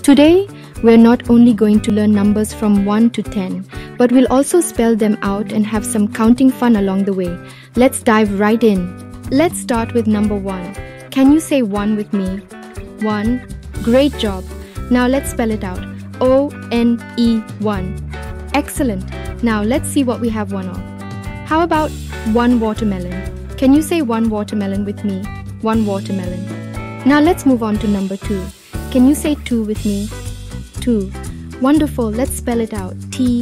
Today, we're not only going to learn numbers from 1 to 10, but we'll also spell them out and have some counting fun along the way. Let's dive right in. Let's start with number 1. Can you say 1 with me? 1. Great job. Now let's spell it out. O-N-E 1. Excellent. Now let's see what we have one of. How about 1 watermelon? Can you say 1 watermelon with me? 1 watermelon. Now let's move on to number 2. Can you say 2 with me? 2. Wonderful. Let's spell it out.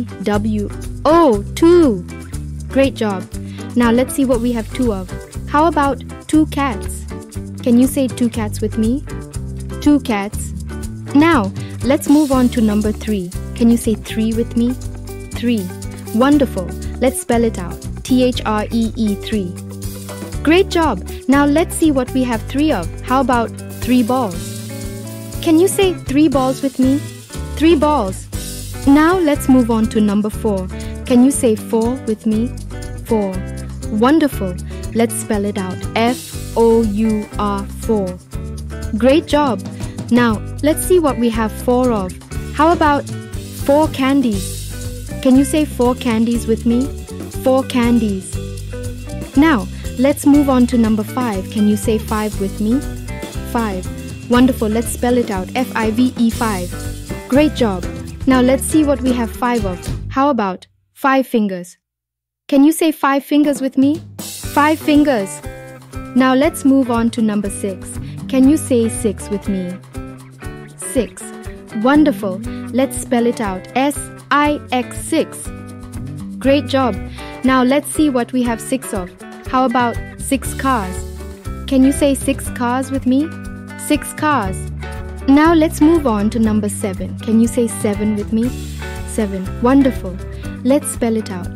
T-W-O, 2. Great job. Now let's see what we have 2 of. How about 2 cats? Can you say 2 cats with me? 2 cats. Now let's move on to number 3. Can you say 3 with me? 3. Wonderful. Let's spell it out. T-H-R-E-E 3. Great job. Now let's see what we have 3 of. How about 3 balls? Can you say 3 balls with me? 3 balls. Now let's move on to number 4. Can you say 4 with me? 4. Wonderful. Let's spell it out. F-O-U-R 4. Great job. Now let's see what we have 4 of. How about 4 candies? Can you say 4 candies with me? 4 candies. Now let's move on to number 5. Can you say 5 with me? 5. Wonderful. Let's spell it out. F-I-V-E 5. Great job. Now let's see what we have 5 of. How about 5 fingers? Can you say 5 fingers with me? 5 fingers. Now let's move on to number 6. Can you say 6 with me? 6. Wonderful. Let's spell it out. S-I-X 6. Great job. Now let's see what we have 6 of. How about 6 cars? Can you say 6 cars with me? 6 cars. Now let's move on to number 7. Can you say 7 with me? 7. Wonderful. Let's spell it out.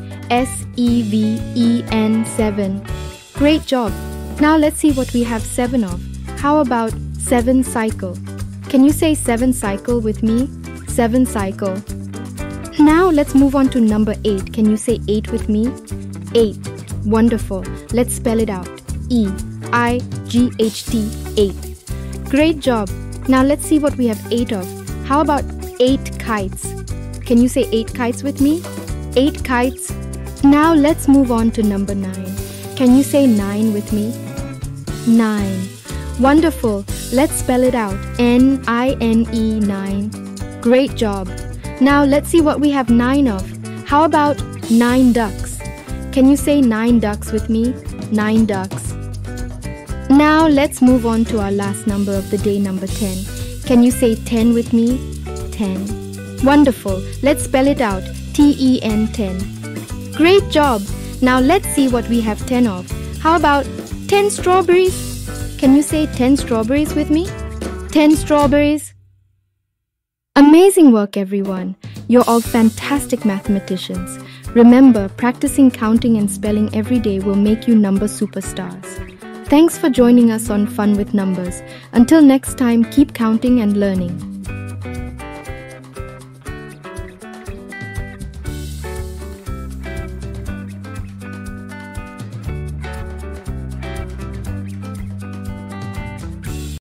S-E-V-E-N 7. Great job. Now let's see what we have 7 of. How about 7 cycle? Can you say 7 cycle with me? 7 cycle. Now let's move on to number 8. Can you say 8 with me? 8. Wonderful. Let's spell it out. E-I-G-H-T 8. Great job. Now let's see what we have 8 of. How about 8 kites? Can you say 8 kites with me? 8 kites. Now let's move on to number 9. Can you say 9 with me? 9. Wonderful. Let's spell it out. N-I-N-E 9. Great job. Now let's see what we have 9 of. How about 9 ducks? Can you say 9 ducks with me? 9 ducks. Now let's move on to our last number of the day, number 10. Can you say 10 with me? 10. Wonderful. Let's spell it out. T-E-N 10. Great job. Now let's see what we have 10 of. How about 10 strawberries? Can you say 10 strawberries with me? 10 strawberries. Amazing work, everyone. You're all fantastic mathematicians. Remember, practicing counting and spelling every day will make you number superstars. Thanks for joining us on Fun with Numbers. Until next time, keep counting and learning.